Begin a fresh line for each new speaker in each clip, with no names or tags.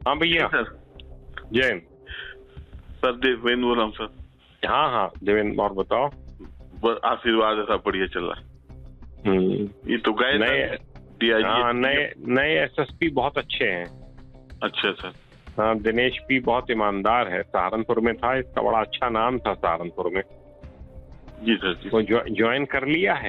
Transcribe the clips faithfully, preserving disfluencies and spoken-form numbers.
हाँ भैया
sir.
Jain
sir Devendra बोल रहा हूँ सर।
हाँ हाँ देवेंद्र और बताओ।
बस आशीर्वाद है, सब बढ़िया चल रहा है।
हम्म
ये तो गए
नए
डीआईजी।
हाँ नए नए एसएसपी बहुत अच्छे हैं।
अच्छा सर।
हाँ दिनेश पी बहुत ईमानदार है, सहारनपुर में था, इसका बड़ा अच्छा नाम था सहारनपुर में।
जी सर जी।
वो ज्वाइन कर लिया है।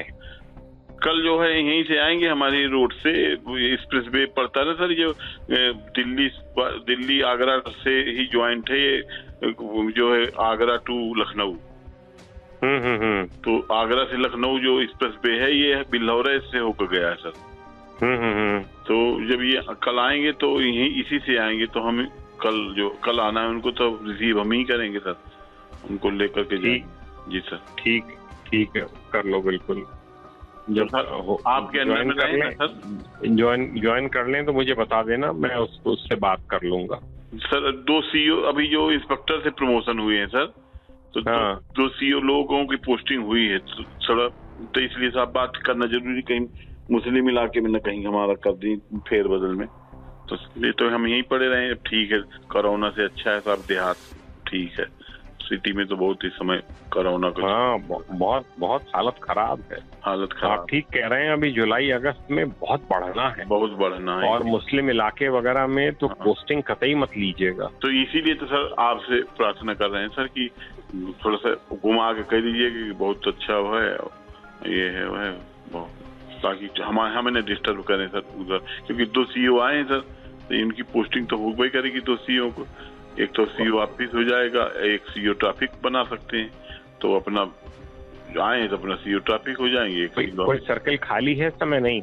कल जो है यहीं से आएंगे, हमारी रोड से एक्सप्रेस वे पड़ता है ना सर, जो दिल्ली दिल्ली आगरा से ही ज्वाइंट है ये, जो है आगरा टू लखनऊ।
हम्म हम्म हम्म
तो आगरा से लखनऊ जो एक्सप्रेस वे है ये बिल्हौरा से होकर गया है सर।
हम्म हम्म
तो जब ये कल आएंगे तो यहीं इसी से आएंगे, तो हम कल जो कल आना है उनको तो रिसीव हम ही करेंगे सर, उनको लेकर के जाएंगे। जी सर।
ठीक ठीक है, कर लो बिल्कुल।
जब आपके अंदर में
कर लें सर, ज्वाइन ज्वाइन कर लें तो मुझे बता देना, मैं उसको उससे बात कर लूंगा।
सर दो सीईओ अभी जो इंस्पेक्टर से प्रमोशन हुए हैं सर, तो हाँ। दो, दो सीईओ लोगों की पोस्टिंग हुई है सर, तो इसलिए साहब बात करना जरूरी, कहीं मुस्लिम इलाके में न कहीं हमारा कर दी फेर बदल में, तो इसलिए तो हम यहीं पड़े रहे। अब ठीक है, कोरोना से अच्छा है साहब देहात, ठीक है। सिटी में तो बहुत ही समय कोरोना का
हाँ बहुत बहुत हालत खराब है।
हालत खराब।
आप ठीक कह रहे हैं, अभी जुलाई अगस्त में बहुत बढ़ना है,
बहुत बढ़ना है।
और मुस्लिम इलाके वगैरह में तो हाँ। पोस्टिंग कतई मत लीजिएगा।
तो इसीलिए तो सर आपसे प्रार्थना कर रहे हैं सर कि थोड़ा सा घुमा के कह दीजिए कि बहुत अच्छा है, ये है वह है, ताकि हमारे हमें न डिस्टर्ब करें सर उधर, क्योंकि दो सीईओ आए हैं सर, तो इनकी पोस्टिंग तो हो गई करेगी दो सीईओ को। एक तो सीईओ ऑफिस हो जाएगा, एक सीईओ ट्रैफिक बना सकते हैं, तो अपना आए तो अपना सीईओ ट्रैफिक हो जाएंगे। एक
कोई, कोई सर्किल खाली है समय? नहीं,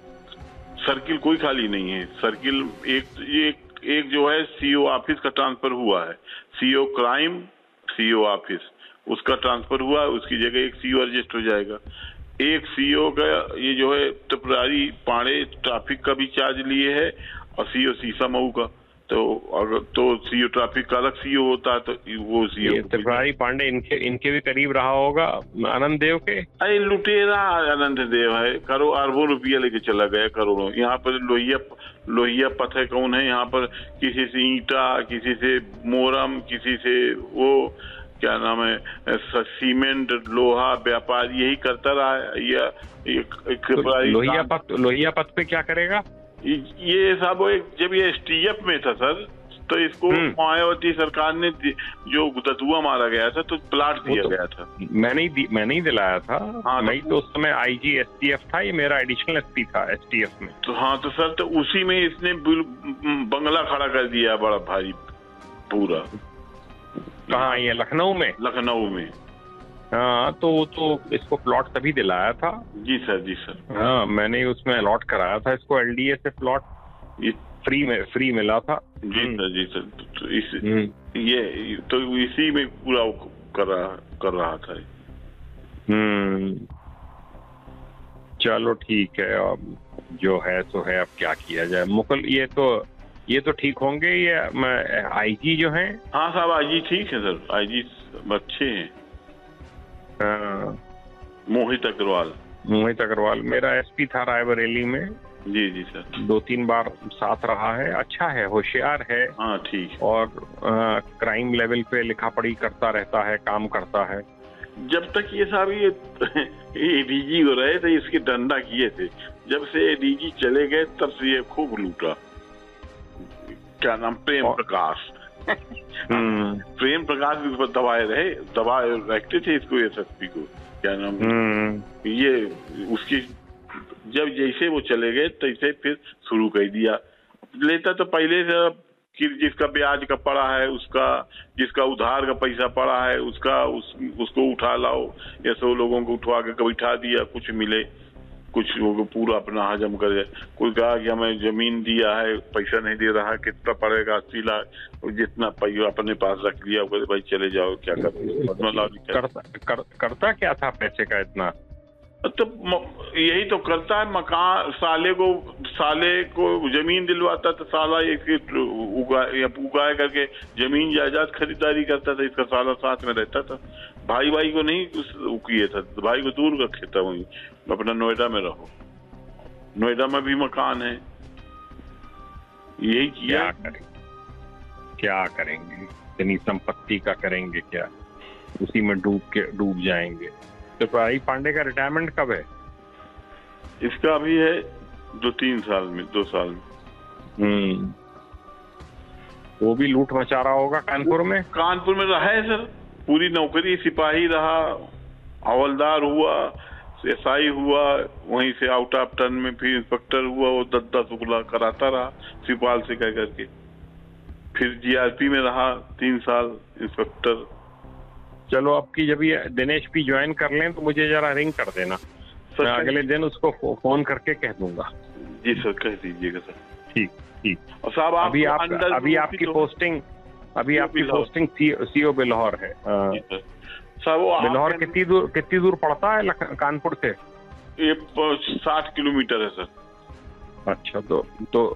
सर्किल कोई खाली नहीं है। सर्किल एक एक एक जो है सीईओ ऑफिस का ट्रांसफर हुआ है, सीईओ क्राइम सीईओ ऑफिस उसका ट्रांसफर हुआ है, उसकी जगह एक सीईओ एडजस्ट हो जाएगा। एक सीईओ का ये जो है टिपरारी पांडे ट्रैफिक का भी चार्ज लिए है, और सीईओ सीसा मऊ का, तो अगर तो सीईओ ट्रैफिक का अलग सीईओ होता है, तो वो सीईओ
टिपरारी पांडे इनके इनके भी करीब रहा होगा आनंद देव के।
अरे लुटेरा आनंद देव है, करो अरबों रुपया लेके चला गया, करोड़ों। यहाँ पर लोहिया लोहिया पथ है, कौन है यहाँ पर, किसी से ईंटा, किसी से मोरम, किसी से वो क्या नाम है सीमेंट लोहा व्यापार, यही करता रहा है। या एक
लोहिया पथ लोहिया पथ पे क्या करेगा
ये साहब? एक जब ये एसटीएफ में था सर, तो इसको मायावती सरकार ने जो दतुआ मारा गया था तो प्लाट दिया तो, गया था।
मैंने ही मैंने ही दिलाया था। हाँ, मैं तो उस समय आईजी एसटीएफ था, ये मेरा एडिशनल एसपी था एसटीएफ में।
तो हाँ तो सर, तो उसी में इसने बंगला खड़ा कर दिया बड़ा भारी पूरा।
कहाँ? ये लखनऊ में?
लखनऊ में
हाँ, तो तो इसको प्लॉट तभी दिलाया था।
जी सर जी सर।
हाँ, मैंने उसमें अलॉट कराया था इसको एलडीए से प्लॉट, ये फ्री में फ्री मिला था।
जी सर जी सर। तो इस ये तो इसी में पूरा कर रहा कर रहा था।
हम्म चलो ठीक है, अब जो है तो है, अब क्या किया जाए। मुकुल ये तो ये तो ठीक होंगे, ये आईजी जो हैं?
हाँ साहब आईजी ठीक है सर, आईजी अच्छे हैं।
हाँ,
मोहित अग्रवाल।
मोहित अग्रवाल मेरा एसपी था रायबरेली में।
जी जी सर।
दो तीन बार साथ रहा है, अच्छा है, होशियार है।
हाँ ठीक।
और आ, क्राइम लेवल पे लिखा पढ़ी करता रहता है, काम करता है।
जब तक ये साहब ये एडीजी हो रहे थे इसके धंधा किए थे, जब से एडीजी चले गए तब से ये खूब लूटा। क्या नाम? प्रेम प्रकाश। प्रेम प्रकाश भी ऊपर दबाए रहे, दबाए रखते थे इसको एसएसपी को, क्या नाम ये उसकी। जब जैसे वो चले गए तैसे फिर शुरू कर दिया। लेता तो पहले से कि जिसका ब्याज का पड़ा है उसका, जिसका उधार का पैसा पड़ा है उसका, उस, उसको उठा लाओ। या सौ लोगों को उठवा के कभी उठा दिया, कुछ मिले, कुछ लोगों को पूरा अपना हजम कर जाए। कोई कहा कि हमें जमीन दिया है, पैसा नहीं दे रहा, कितना पड़ेगा? अस्सी लाख, जितना पैसा अपने पास रख लिया, भाई चले जाओ, क्या करते?
करता, कर, करता क्या था पैसे का इतना?
तो यही तो करता है, मकान साले को साले को जमीन दिलवाता था, साला इसकी उगाए उगाए करके जमीन जायदाद खरीदारी करता था, इसका साला साथ में रहता था। भाई भाई को नहीं किए था, भाई को दूर रखे था, वहीं अपना नोएडा में रहो। नोएडा में भी मकान है, यही किया।
क्या करेंगे, इतनी संपत्ति का करेंगे क्या, उसी में डूब के डूब जाएंगे। तो भाई पांडे का रिटायरमेंट कब है?
इसका अभी है दो तीन साल में, दो साल में।
हम्म, वो भी लूट मचा रहा होगा कानपुर में।
कानपुर में रहा है सर, पूरी नौकरी, सिपाही रहा, हवलदार हुआ, एसआई हुआ, वहीं से आउट ऑफ टर्न में फिर इंस्पेक्टर हुआ, वो दस दस उगला कराता रहा सिपाल से कह करके। फिर जीआरपी में रहा तीन साल इंस्पेक्टर।
चलो आपकी जब ये दिनेश भी ज्वाइन कर लें तो मुझे जरा रिंग कर देना, मैं अगले दिन उसको फो, फोन करके कह दूंगा।
जी सर, कह दीजिएगा सर।
ठीक ठीक।
और साहब आप
अभी आप अभी आपकी पोस्टिंग अभी आपकी पोस्टिंग सीओ बिल्हौर है।
सर वो
बिल्हौर कितनी दूर कितनी दूर पड़ता है कानपुर से?
ये साठ किलोमीटर है सर।
अच्छा, तो तो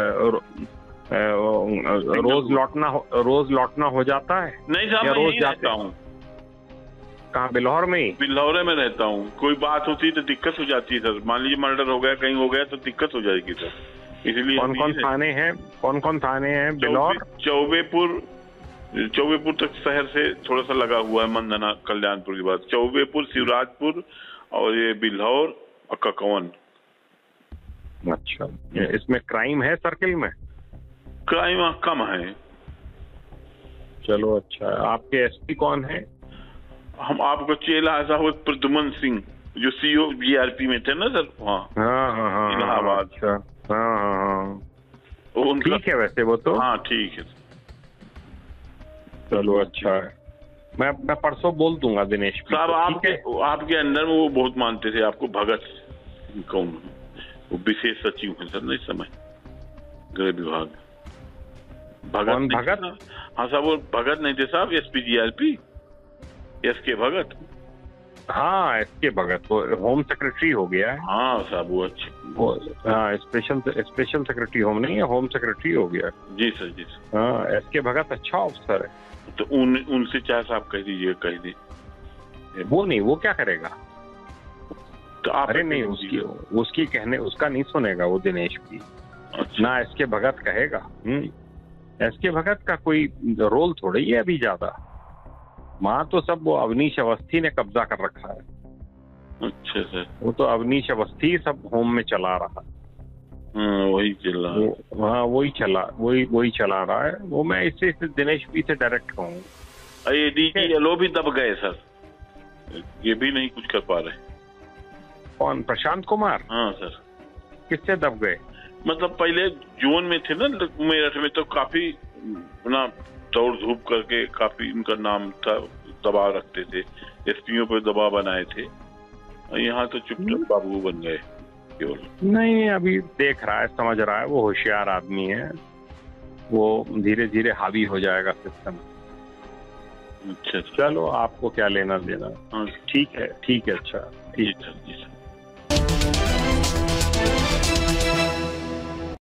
रोज लौटना रोज लौटना हो जाता है?
नहीं साहब, मैं रोज जाता हूँ।
कहाँ, बिल्हौर में ही?
बिल्हौरे में रहता हूँ। कोई बात होती है तो दिक्कत हो जाती है सर, मान लीजिए मर्डर हो गया, कहीं हो गया तो दिक्कत हो जाएगी सर, इसलिए।
कौन कौन थाने हैं कौन कौन थाने हैं बिल्हौर?
चौबेपुर, चौबेपुर तक शहर से थोड़ा सा लगा हुआ है, मंदना कल्याणपुर के बाद चौबेपुर, शिवराजपुर और ये बिल्हौर और ककवन।
अच्छा, इसमें क्राइम है सर्किल में?
क्राइम कम है।
चलो अच्छा। आपके एसपी कौन है?
हम आपको चेला साहब प्रद्युमन सिंह, जो सीओ जीआरपी में थे ना सर, वहाँ।
हाँ हाँ हाँ,
इलाहाबाद।
अच्छा, हाँ हाँ हाँ, ठीक है वैसे वो तो।
हाँ ठीक है।
चलो अच्छा है, मैं मैं परसों बोल दूंगा दिनेश
साहब। आपके आपके अंदर में वो बहुत मानते थे आपको, भगत कौन, वो विशेष सचिव है सर ना इस समय गृह विभाग।
भगत भगत
हाँ साहब, वो भगत नहीं थे साहब, एसपी जीआरपी एस के भगत।
हाँ, एस के भगत वो होम सेक्रेटरी हो गया है।
हाँ साहब, वो अच्छे,
वो हाँ स्पेशल स्पेशल सेक्रेटरी होम नहीं है, होम सेक्रेटरी हो गया।
जी सर, जी सर।
हाँ, एस के भगत अच्छा अफसर है।
तो उन उनसे चाहे साहब कह दीजिए, कह दी।
वो नहीं, वो क्या करेगा?
तो आप
अरे नहीं, उसकी उसकी कहने उसका नहीं सुनेगा वो दिनेश की।
अच्छा।
ना एस के भगत कहेगा। हम्म एस के भगत का कोई रोल थोड़ी है अभी ज्यादा। वहाँ तो सब वो अवनीश अवस्थी ने कब्जा कर रखा है।
अच्छा सर।
वो तो अवनीश अवस्थी सब होम में चला रहा है।
हाँ, वही चल रहा है।
हाँ, वही चला वही वही चला रहा है वो। मैं इससे, इससे दिनेश पी से डायरेक्ट कहूँ।
ये डीजी एलो भी दब गए सर, ये भी नहीं कुछ कर पा रहे।
कौन, प्रशांत कुमार?
हाँ सर।
किससे दब गए?
मतलब पहले जोन में थे ना मेरठ में, तो काफी ना दौड़ धूप करके काफी उनका नाम था, दबाव रखते थे, एसपीओ पर दबाव बनाए थे। यहाँ तो चुपचाप बाबू बन गए केवल।
नहीं, अभी देख रहा है, समझ रहा है, वो होशियार आदमी है, वो धीरे धीरे हावी हो जाएगा सिस्टम।
अच्छा,
चलो आपको क्या लेना देना।
हाँ
ठीक है, ठीक है, अच्छा, ठीक
है जी सर।